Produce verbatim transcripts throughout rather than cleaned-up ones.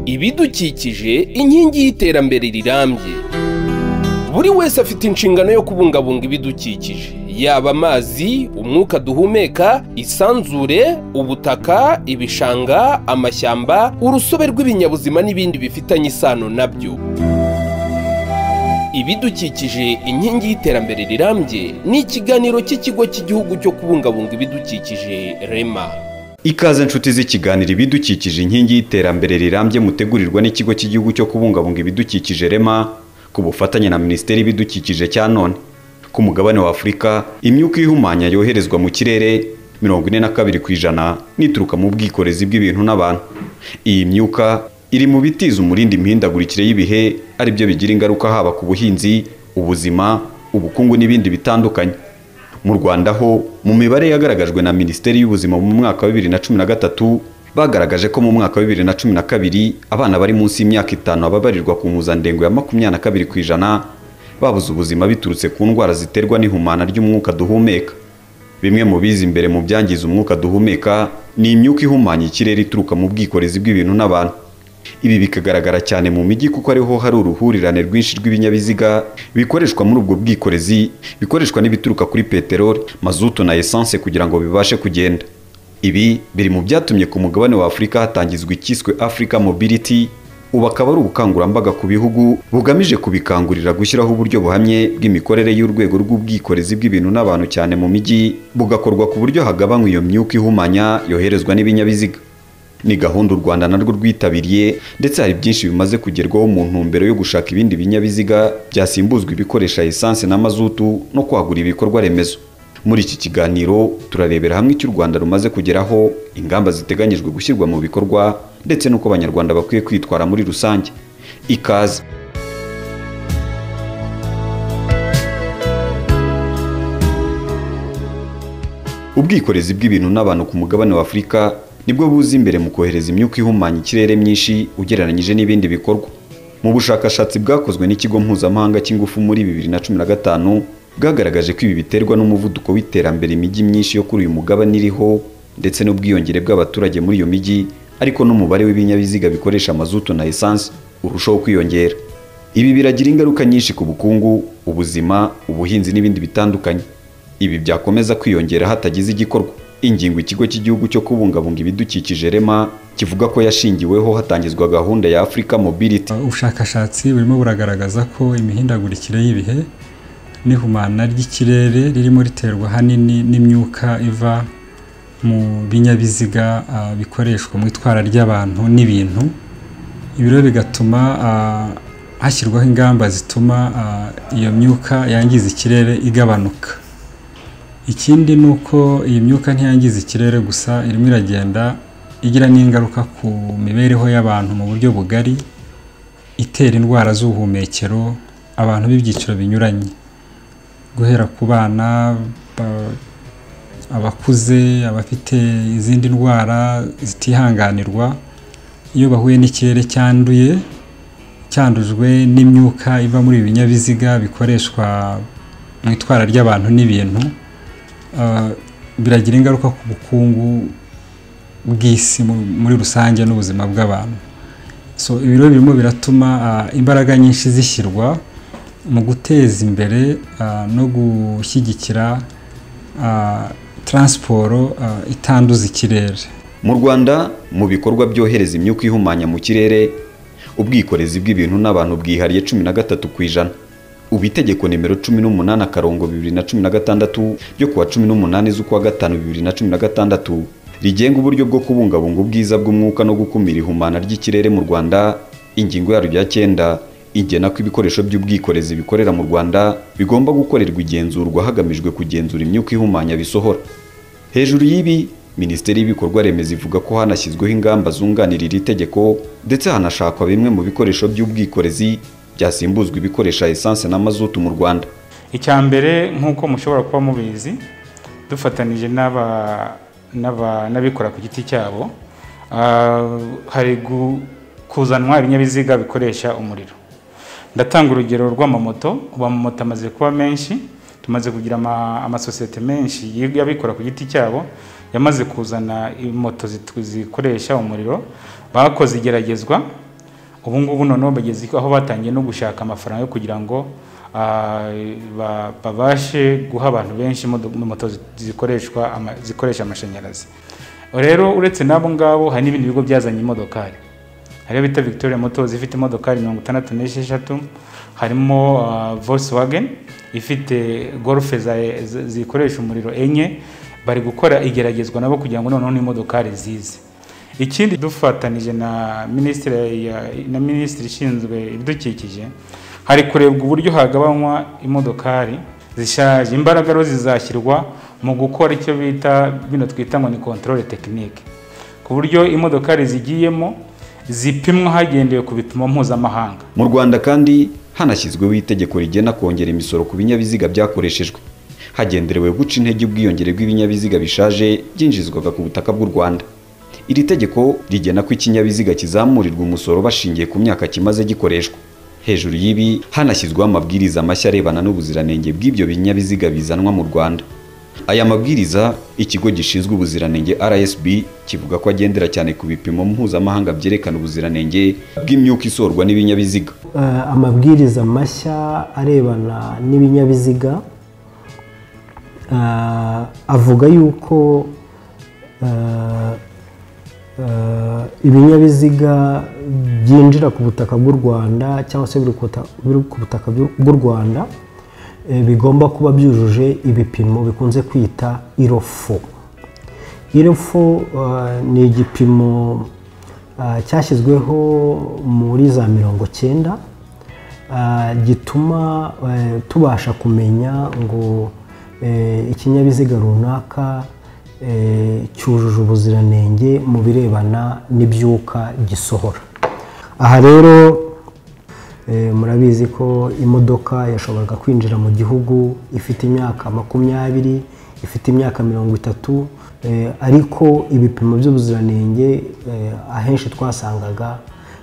ibidukikije inkingi y'iterambere rirambye. Buri wese afite inshingano yo kubungabunga ibidukikije, yaba amazi, umwuka duhumeka, isanzure, ubutaka, ibishanga, amashyamba, urusobe rw'ibinyabuzima n'ibindi bifitanye isano nabyo. Ibidukikije inkingi y'iterambere rirambye ni ikiganiro cy'ikigo cy'igihugu cyo kubungabunga ibidukikije REMA. Ikaze nshuti z'ikiganiro ibidukikije inkingi y'iterambere rirambye mutegurirwa n'ikigo cy'igihugu cyo kubungabunga ibidukikije REMA ku bufatanye na Minisiteri y'Ibidukikije cya none. Ku mugabane wa Afurika, imyuka ihumanya yoherezwa mu kirere mirongo ine na kabiri ku ijana nituruka mu bwikorezi bw'ibintu n'abantu. Iyi myuka iri mu bitiza umurindi imihindagurikire y'ibihe, ari byo bigira ingaruka haba ku buhinzi, ubuzima, ubukungu n'ibindi bitandukanye. Mu Rwanda ho mu mibare yagaragajwe na Minisiteri y'Ubuzima mu mwaka wa bibiri na cumi na gatatu bagaragaje ko mu mwaka wa bibiri na cumi na kabiri abana bari munsi y'imyaka itanu ababarirwa ku mpuzandengo ya makumyabiri na kabiri ku ijana babuze ubuzima biturutse ku ndwara ziterwa n'ihumana ry'umwuka duhumeka. Bimwe mu biza imbere mu byangiza umwuka duhumeka ni imyuka ihumanya ikirere ituruka mu bwikorezi bw'ibintu n'abantu. Ibi bikagaragara cyane mu mijyi kuko ariho hari uruhurirane rwinshi rw'ibinyabiziga bikoreshwa muri ubwo bwikorezi, bikoreshwa n'ibituruka kuri peteroli, mazutu na essence kugira ngo bibashe kugenda. Ibi biri mu byatumye ku mugabane wa Afurika hatangizwa ikiswe Africa Mobility, ubu akaba ari ubukangurambaga ku bihugu bugamije kubikangurira gushyiraho uburyo buhamye bw'imikorere y'urwego rw'ubwikorezi bw'ibintu n'abantu cyane mu mijyi, bugakorwa ku buryo hagabanywa iyo myuka ihumanya yoherezwa n'ibinyabiziga. Ni gahunda u Rwanda narwo rwitabiriye, ndetse hari byinshi bimaze kugerwaho mu ntumbero yo gushaka ibindi binyabiziga byasimbuzwa ibikoresha essence na mazutu no kwagura ibikorwa remezo. Muri iki kiganiro turarebera hamwe icyo u Rwanda rumaze kugeraho, ingamba ziteganyijwe gushyirwa mu bikorwa, ndetse n'uko abanyarwanda bakwiye kwitwara muri rusange. Ikaze. Ubwikorezi bw'ibintu n'abantu ku mugabane wa Afurika nibwo buzi imbere mu kohereza imyuka ihumanya ikirere myinshi ugereranyije n'ibindi bikorwa. Mu bushakashatsi bwakozwe n'ikigo mpuzamahanga cy'ingufu muri bibiri na cumi na gatanu bwagaragaje ko ibi biterwa n'umuvuduko w'iterambere imijyi myinshi yo kuri uyu mugabane iriho, ndetse n'ubwiyongere bw'abaturage muri iyo mijyi, ariko n'umubare w'ibinyabiziga bikoresha mazutu na essence urushaho kwiyongera. Ibi biragira ingaruka nyinshi ku bukungu, ubuzima, ubuhinzi n'ibindi bitandukanye. Ibi byakomeza kwiyongera hatagize igikorwa. Ingingo ikigo cy'igihugu cyo kubungabunga ibidukikije REMA kivuga ko yashingiweho hatangizwa gahunda ya Africa Mobility. Ubushakashatsi burimo buragaragaza ko imihindagurikire y'ibihe n'ihumana ry'ikirere ririmo riterwa hanini n'imyuka iva mu binyabiziga uh, bikoreshwa mu itwara ry'abantu n'ibintu. Ibiro bigatuma uh, hashyirwaho ingamba zituma uh, iyo myuka yangiza ikirere igabanuka. Ikindi nuko iyi myuka ntiyangiza ikirere gusa, irimo iragenda igira n'ingaruka ku mibereho y'abantu mu buryo bugari, itera indwara z'ubuhumekero abantu b'ibyiciro binyuranye, guhera ku bana, abakuze, abafite izindi ndwara zitihanganirwa. Iyo bahuye n'ikirere cyanduye cyandujwe n'imyuka iva muri ibinyabiziga bikoreshwa mu itwara ry'abantu n'ibintu, Uh, biragira ingaruka ku bukungu bw'isi muri rusange n'ubuzima bw'abantu. So ibiro birimo biratuma uh, imbaraga nyinshi zishyirwa mu guteza imbere uh, no gushyigikira uh, transport uh, itanduza ikirere. Mu Rwanda mu bikorwa byohereza imyuka ihumanya mu kirere, ubwikorezi bw'ibintu n'abantu bwihariye cumi na gatatu ku ijana. Ubu itegeko nimero cumi n'umunani akarongo bibiri na cumi na gatandatu ryo kuwa cumi n'umunani z'ukwa gatanu bibiri na cumi na gatandatu rigenga uburyo bwo kubungabunga ubwiza bw'umwuka no gukumira ihumana ry'ikirere mu Rwanda, ingingo yaryo ya cyenda igena ko ibikoresho by'ubwikorezi bikorera mu Rwanda bigomba gukorerwa igenzurwa hagamijwe kugenzura imyuka ihumanya bisohora. Hejuru y'ibi, Minisiteri y'Ibikorwa Remezo ivuga ko hanashyizweho ingamba zunganira iri tegeko, ndetse hanashakwa bimwe mu bikoresho by'ubwikorezi byasimbuzwa ibikoresha essence na mazutu mu Rwanda. Icyambere nk'uko mushobora kuba mubizi, dufatanije n'aba n'aba nabikora ku giti cyabo, uh, hari kuzanwa ibinyabiziga bikoresha umuriro. Ndatanga urugero rw'amamoto. Amamoto amaze kuba menshi, tumaze kugira ama amasosiyete menshi y'abikora ku giti cyabo yamaze kuzana moto zikoresha umuriro. Bakoze igeragezwa ubu ngubu noneho bageze aho batangiye no gushaka amafaranga yo kugira ngo babashe guha abantu benshi moto zikoreshwa zikoresha amashanyarazi. Rero uretse nabo ngabo hari n'ibindi bigo byazanye imodokari, hariyo bita Victoria Motors ifite imodokari mirongo itandatu n'esheshatu, harimo Volkswagen ifite Golf zikoresha umuriro enye, bari gukora igeragezwa nabo kugira ngo noneho n'imodokari zize. Ikindi dufatanije na ministeri na ministeri ishinzwe ibidukikije, hari kurebwa uburyo hagabanywa imodokari zishaje, imbaraga ro zizashyirwa mu gukora icyo bita bino twita ngo ni control technique, ku buryo imodokari zigiyemo zipimwa hagendewe ku bipimo mpuzamahanga. Mu Rwanda kandi hanashyizweho itegeko rigena kongera imisoro ku binyabiziga byakoreshejwe hagenderewe guca intege ubwiyongere bw'ibinyabiziga bishaje byinjizwaga ku butaka bw'u Rwanda. Iri tegeko rigena ko ikinyabiziga kizamurirwa umusoro bashingiye ku myaka kimaze gikoreshwa. Hejuru y'ibi hanashyizweho amabwiriza mashya arebana n'ubuziranenge bw'ibyo binyabiziga bizanwa mu Rwanda. Aya mabwiriza ikigo gishinzwe ubuziranenge R S B kivuga ko agendera cyane ku bipimo mpuzamahanga byerekana ubuziranenge bw'imyuka isorwa n'ibinyabiziga. Uh, amabwiriza mashya arebana n'ibinyabiziga uh, avuga yuko uh, uh, ibinyabiziga byinjira ku butaka bw'u Rwanda cyangwa se biri ku butaka bw'u Rwanda bigomba kuba byujuje ibipimo bikunze kwita irofo. Irofo ni igipimo cyashyizweho muri za mirongo cyenda gituma tubasha kumenya ngo ikinyabiziga runaka cyujuje ubuziranenge mu birebana n'ibyuka gisohora. Aha rero murabizi ko imodoka yashoboraga kwinjira mu gihugu ifite imyaka makumyabiri, ifite imyaka mirongo itatu, ariko ibipimo by'ubuziranenge ahenshi twasangaga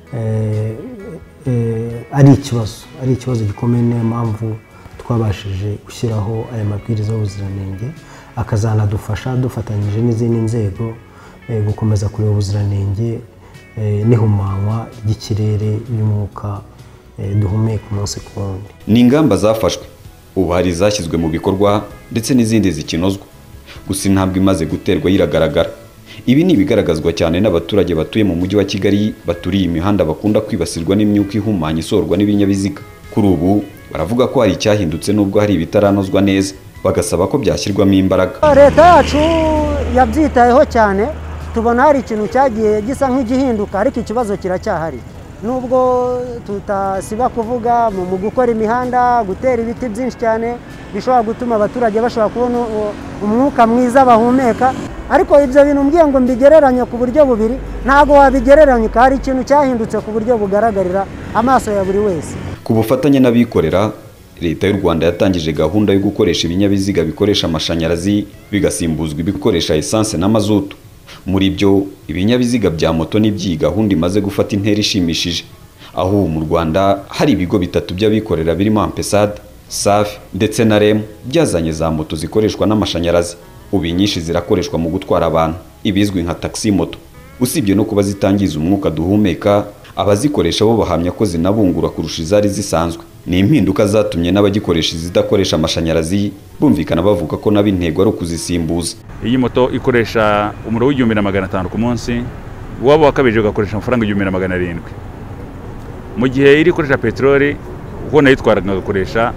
ari ikibazo ari ikibazo gikomeye. Niyo mpamvu twabashije gushyiraho aya mabwiriza y'ubuziranenge akazanadufasha dufatanyije n'izindi nzego gukomeza kureba ubuziranenge n'ihumanywa ry'ikirere y'umwuka duhumeka umunsi ku wundi. Ni ingamba zafashwe, ubu hari zashyizwe mu bikorwa ndetse n'izindi zikinozwa, gusa ntabwo imaze guterwa yiragaragara. Ibi ni ibigaragazwa cyane n'abaturage batuye mu mujyi wa Kigali baturiye imihanda bakunda kwibasirwa n'imyuka ihumanya isorwa n'ibinyabiziga. Kuri ubu baravuga ko hari icyahindutse nubwo hari ibitaranozwa neza, bagasaba ko byashyirwamo imbaraga. Leta yacu yabyitayeho cyane, tubona hari ikintu cyagiye gisa nk'igihinduka, ariko ikibazo kiracyahari. Nubwo tutasiba kuvuga mu gukora imihanda, gutera ibiti byinshi cyane bishobora gutuma abaturage bashobora kubona umwuka mwiza bahumeka, ariko ibyo bintu mbwiye ngo mbigereranye ku buryo bubiri ntago wabigereranyika. Hari ikintu cyahindutse ku buryo bugaragarira amaso ya buri wese. Ku bufatanye n'abikorera, Leta y'u Rwanda yatangije gahunda yo gukoresha ibinyabiziga bikoresha amashanyarazi bigasimbuzwa ibikoresha essence na mazutu. Muri byo ibinyabiziga bya moto n'iby'iyi gahunda imaze gufata intera ishimishije, aho mu Rwanda hari ibigo bitatu by'abikorera birimo Ampesad, Safi ndetse na Rem byazanye za moto zikoreshwa n'amashanyarazi. Ubu nyinshi zirakoreshwa mu gutwara abantu, ibizwi nka taxi moto. Usibye no kuba zitangiza umwuka duhumeka, abazikoresha bo bahamya ko zinabungura kurusha izari zisanzwe. Ni impinduka zatumye n'abagikoresha izidakoresha amashanyarazi bumvikana bavuga ko nabi intego ari ukuzisimbuza. Iyi moto ikoresha umuriro w'igihumbi na magana atanu ku munsi, waba wakabije ugakoresha amafaranga igihumbi na magana arindwi. Mu gihe iri ikoresha peteroli, uko nayitwaraga ngakoresha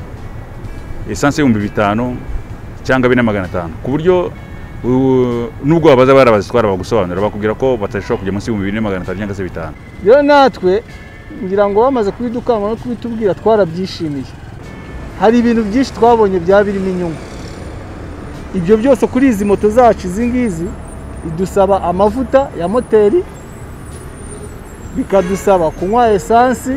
esanse y'ibihumbi bitanu cyangwa bine magana atanu. Ku buryo nubwo babaza barabazitwara bagusobanura bakubwira ko batashobora kujya munsi y'ibihumbi bine magana atanu cyangwa se bitanu. Rero natwe ngira ngo bamaze kubidukanga no kubitubwira twarabyishimiye. Hari ibintu byinshi twabonye bya birimo inyungu. Ibyo byose kuri izi moto zacu zingizi idusaba amavuta ya moteri, bikadusaba kunywa esansi,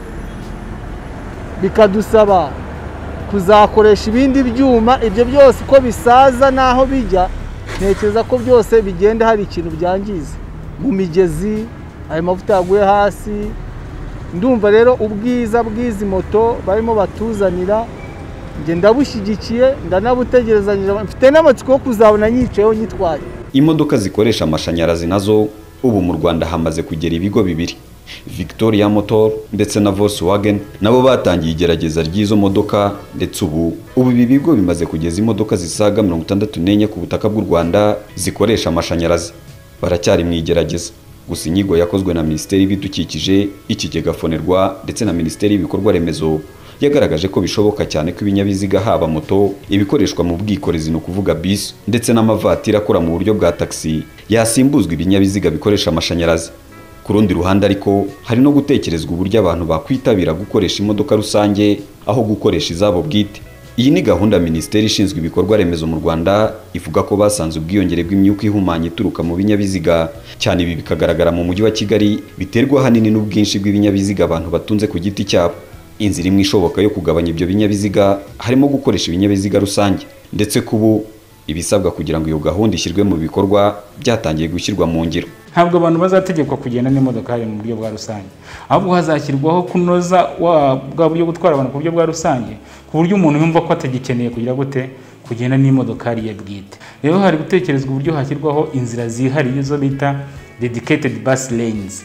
bikadusaba kuzakoresha ibindi byuma. Ibyo byose uko bisaza naho bijya, ntekereza ko byose bigenda hari ikintu byangiza mu migezi, ayo mavuta yaguye hasi. Ndumva rero ubwiza bw'izi moto barimo batuzanira nge ndabushyigikiye, ndanabutegerezanyije, mfite n'amatsiko yo kuzabona nyicayeho nyitwaye. Imodoka zikoresha amashanyarazi nazo ubu mu Rwanda hamaze kugera ibigo bibiri, Victoria Motor ndetse na Volkswagen nabo batangiye igerageza ry'izo modoka, ndetse ubu ubu ibi bigo bimaze kugeza imodoka zisaga mirongo itandatu n'enye ku butaka bw'u Rwanda zikoresha amashanyarazi. Baracyari mu igerageza, gusa inyigo yakozwe na Minisiteri y'Ibidukikije, Ikigega Fonerwa ndetse na Minisiteri y'Ibikorwa Remezo yagaragaje ko bishoboka cyane ko ibinyabiziga haba moto, ibikoreshwa mu bwikorezi no kuvuga bisi ndetse n'amavatiri akora mu buryo bwa taxi yasimbuzwa ibinyabiziga bikoresha amashanyarazi. Ku rundi ruhande ariko hari no gutekerezwa uburyo abantu bakwitabira gukoresha imodoka rusange aho gukoresha izabo bwite. Iyi ni gahunda Minisiteri ishinzwe ibikorwa remezo mu Rwanda ivuga ko basanze ubwiyongere bw'imyuka ihumanya ituruka mu binyabiziga, cyane ibi bikagaragara mu mujyi wa Kigali, biterwa hanini n'ubwinshi bw'ibinyabiziga abantu batunze ku giti cyabo. Inzira imwe ishoboka yo kugabanya ibyo binyabiziga harimo gukoresha ibinyabiziga rusange, ndetse kubu ibisabwa kugira ngo iyo gahunda ishyirwe mu bikorwa byatangiye gushyirwa mu ngiro. Ntabwo abantu bazategekwa kugenda n'imodoka mu buryo bwa rusange, ahubwo hazashyirwaho kunoza bwa buryo gutwara abantu ku buryo bwa rusange, ku buryo umuntu yumva ko atagikeneye kugira gute kugenda n'imodoka ye bwite. Rero hari gutekerezwa uburyo hashyirwaho inzira zihariye zo bita dedicated bus lanes.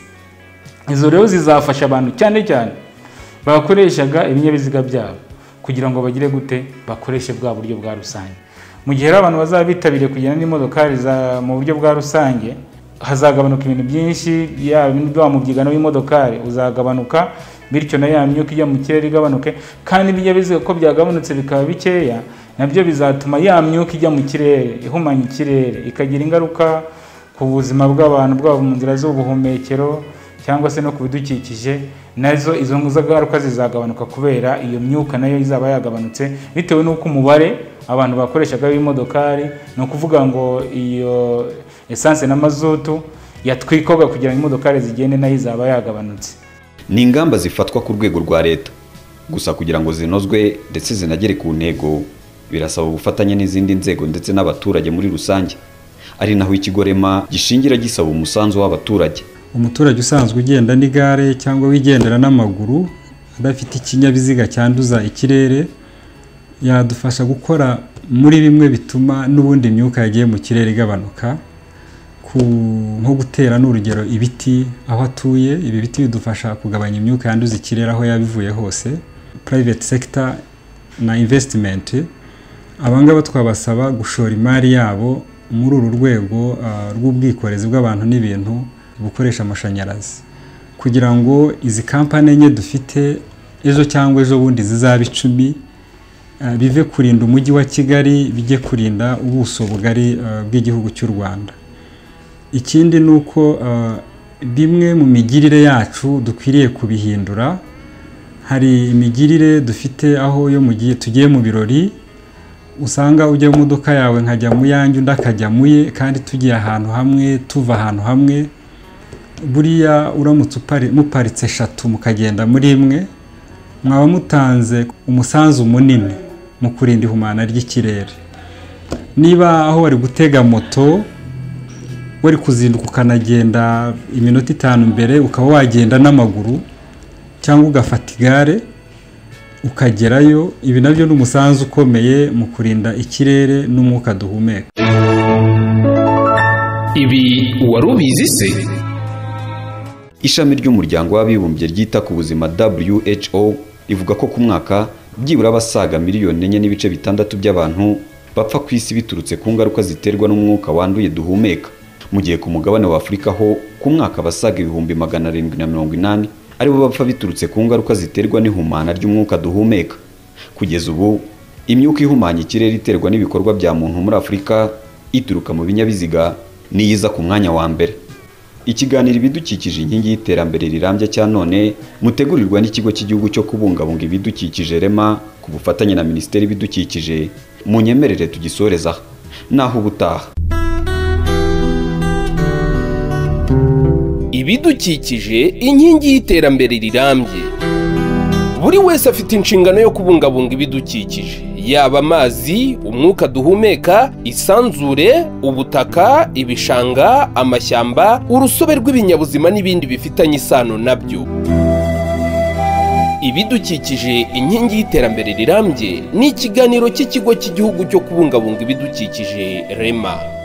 Izo rero zizafasha abantu cyane cyane bakoreshaga ibinyabiziga byabo kugira ngo bagire gute bakoreshe bwa buryo bwa rusange. Mu gihe abantu bazaba bitabiriye kugenda n'imodoka mu buryo bwa rusange, hazagabanuka ibintu byinshi, ya bwa mubyigano w'imodokari uzagabanuka, bityo na ya myuka ijya mu kirere igabanuke, kandi ibinyabiziga ko byagabanutse bikaba bikeya, nabyo bizatuma ya myuka ijya mu kirere ihumanya ikirere, ikagira ingaruka ku buzima bw'abantu, bwaba mu nzira z'ubuhumekero cyangwa se no ku bidukikije. Nazo izo ngaruka zizagabanuka kubera iyo myuka nayo izaba yagabanutse, bitewe n'uko umubare abantu bakoreshaga w'imodokari, no kuvuga ngo iyo essence na mazutu yatwikoga kugira ngo imodokari zigende nayo izaba yagabanutse. Ni ingamba zifatwa ku rwego rwa leta, gusa kugira ngo zinozwe ndetse zinagere ku ntego birasaba ubufatanye n'izindi nzego ndetse n'abaturage muri rusange, ari naho ikigo Rema gishingira gisaba umusanzu w'abaturage. Umuturage usanzwe ugenda n'igare cyangwa wigendera n'amaguru adafite ikinyabiziga cyanduza ikirere yadufasha gukora muri bimwe bituma n'ubundi imyuka yagiye mu kirere igabanuka, nko gutera n'urugero ibiti aho atuye. Ibi biti bidufasha kugabanya imyuka yanduza ikirere aho yabivuye hose. Private sector na investment, abangaba twabasaba gushora imari yabo muri uru rwego rw'ubwikorezi bw'abantu n'ibintu bukoresha amashanyarazi, kugira ngo izi kampani enye dufite ejo cyangwa ejo bundi zizaba icumi, bive kurinda umujyi wa Kigali bijye kurinda ubuso bugari bw'igihugu cy'u Rwanda. Ikindi nuko bimwe mu migirire yacu dukwiriye kubihindura. Hari imigirire dufite aho yo mu gihe tugiye mu birori usanga ujya mu modoka yawe nkajya mu yanjye undi akajya muye, kandi tugiye ahantu hamwe tuva ahantu hamwe. Buriya uramutse muparitse eshatu mukagenda muri imwe, mwaba mutanze umusanzu munini mu kurinda ihumana ry'ikirere. Niba aho wari gutega moto wari kuzinduka ukanagenda iminota itanu mbere, ukaba wagenda n'amaguru cyangwa ugafata igare ukagerayo, ibi nabyo ni umusanzu ukomeye mu kurinda ikirere n'umwuka duhumeka. Ibi wari ubizi se? Ishami ry'umuryango w'abibumbye ryita ku buzima W H O rivuga ko ku mwaka byibura abasaga miliyoni enye n'ibice bitandatu by'abantu bapfa ku isi biturutse ku ngaruka ziterwa n'umwuka wanduye duhumeka, mu gihe ku mugabane wa Afurika ho ku mwaka abasaga ibihumbi magana arindwi na mirongo inani aribo bapfa biturutse ku ngaruka ziterwa n'ihumana ry'umwuka duhumeka. Kugeza ubu imyuka ihumanya ikirere iterwa n'ibikorwa bya muntu muri Afurika ituruka mu binyabiziga niyiza ku mwanya wa mbere. Ikiganiro ibidukikije inkingi y'iterambere rirambye cya none mutegurirwa n'ikigo cy'igihugu cyo kubungabunga ibidukikije Rema ku bufatanye na Minisiteri y'Ibidukikije. Munyemerere tugisoreza naho ubutaha. Ibidukikije inkingi y'iterambere rirambye. Buri wese afite inshingano yo kubungabunga ibidukikije, yaba amazi, umwuka duhumeka, isanzure, ubutaka, ibishanga, amashyamba, urusobe rw'ibinyabuzima n'ibindi bifitanye isano nabyo. Ibidukikije inkingi y'iterambere rirambye ni ikiganiro cy'ikigo cy'igihugu cyo kubungabunga ibidukikije Rema.